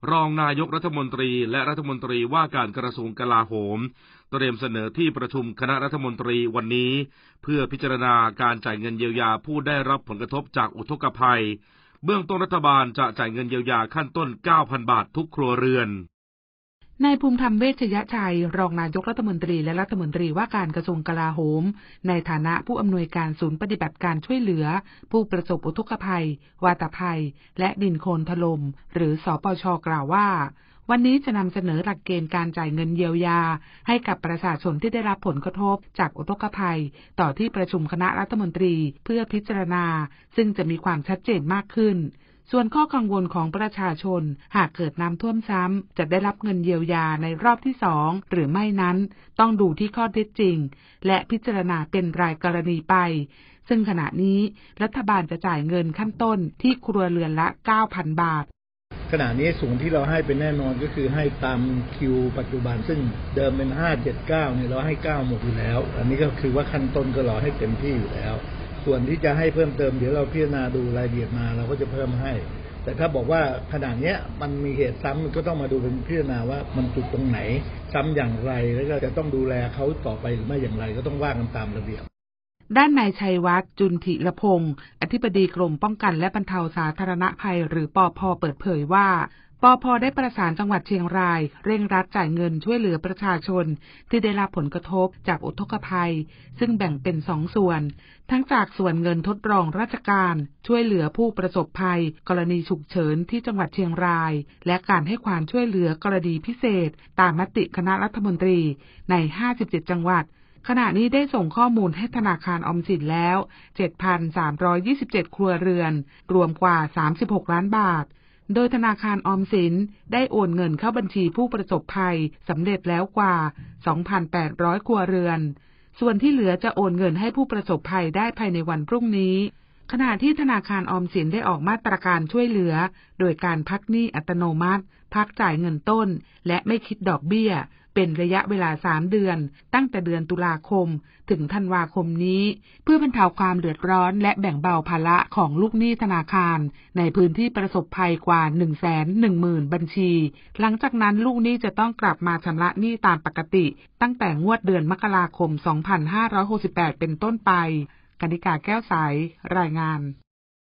รองนายกรัฐมนตรีและรัฐมนตรีว่าการกระทรวงกลาโหมเตรียมเสนอที่ประชุมคณะรัฐมนตรีวันนี้เพื่อพิจารณาการจ่ายเงินเยียวยาผู้ได้รับผลกระทบจากอุทกภัยเบื้องต้นรัฐบาลจะจ่ายเงินเยียวยาขั้นต้น 9,000 บาททุกครัวเรือนนายภูมิธรรมเวชยชัยรองนายกรัฐมนตรีและรัฐมนตรีว่าการกระทรวงกลาโหมในฐานะผู้อำนวยการศูนย์ปฏิบัติการช่วยเหลือผู้ประสบอุทกภัยวาตภัยและดินโคลนถล่มหรือสปช.กล่าวว่าวันนี้จะนำเสนอหลักเกณฑ์การจ่ายเงินเยียวยาให้กับประชาชนที่ได้รับผลกระทบจากอุทกภัยต่อที่ประชุมคณะรัฐมนตรีเพื่อพิจารณาซึ่งจะมีความชัดเจนมากขึ้นส่วนข้อกังวลของประชาชนหากเกิดน้ำท่วมซ้ำจะได้รับเงินเยียวยาในรอบที่2หรือไม่นั้นต้องดูที่ข้อเท็จจริงและพิจารณาเป็นรายกรณีไปซึ่งขณะนี้รัฐบาลจะจ่ายเงินขั้นต้นที่ครัวเรือนละ 9,000 บาทขณะนี้สูงที่เราให้เป็นแน่นอนก็คือให้ตามคิวปัจจุบันซึ่งเดิมเป็น579เนี่ยเราให้9หมดอยู่แล้วอันนี้ก็คือว่าขั้นต้นก็เราให้เต็มที่อยู่แล้วส่วนที่จะให้เพิ่มเติมเดี๋ยวเราพิจารณาดูรายละเอียดมาเราก็จะเพิ่มให้แต่ถ้าบอกว่าขนาดนี้มันมีเหตุซ้ำมันก็ต้องมาดูเป็นพิจารณาว่ามันจุดตรงไหนซ้ำอย่างไรแล้วก็จะต้องดูแลเขาต่อไปหรือไม่อย่างไรก็ต้องว่ากันตามระเบียบด้านนายชัยวัฒน์จุนทิรพงศ์อธิบดีกรมป้องกันและบรรเทาสาธารณภัยหรือปภ.เปิดเผยว่าปภ.ได้ประสานจังหวัดเชียงรายเร่งรัดจ่ายเงินช่วยเหลือประชาชนที่ได้รับผลกระทบจากอุทกภัยซึ่งแบ่งเป็น2ส่วนทั้งจากส่วนเงินทดลองราชการช่วยเหลือผู้ประสบภัยกรณีฉุกเฉินที่จังหวัดเชียงรายและการให้ความช่วยเหลือกรณีพิเศษตามมติคณะรัฐมนตรีใน57จังหวัดขณะนี้ได้ส่งข้อมูลให้ธนาคารออมสินแล้ว 7,327 ครัวเรือนรวมกว่า36ล้านบาทโดยธนาคารออมสินได้โอนเงินเข้าบัญชีผู้ประสบภัยสำเร็จแล้วกว่า 2,800 ครัวเรือนส่วนที่เหลือจะโอนเงินให้ผู้ประสบภัยได้ภายในวันพรุ่งนี้ขณะที่ธนาคารออมสินได้ออกมาตรการช่วยเหลือโดยการพักหนี้อัตโนมัติพักจ่ายเงินต้นและไม่คิดดอกเบี้ยเป็นระยะเวลา3เดือนตั้งแต่เดือนตุลาคมถึงธันวาคมนี้เพื่อบรรเทาความเดือดร้อนและแบ่งเบาภาระของลูกหนี้ธนาคารในพื้นที่ประสบภัยกว่า 110,000 บัญชีหลังจากนั้นลูกหนี้จะต้องกลับมาชำระหนี้ตามปกติตั้งแต่งวดเดือนมกราคม 2568 เป็นต้นไปกนิกา แก้วใสรายงาน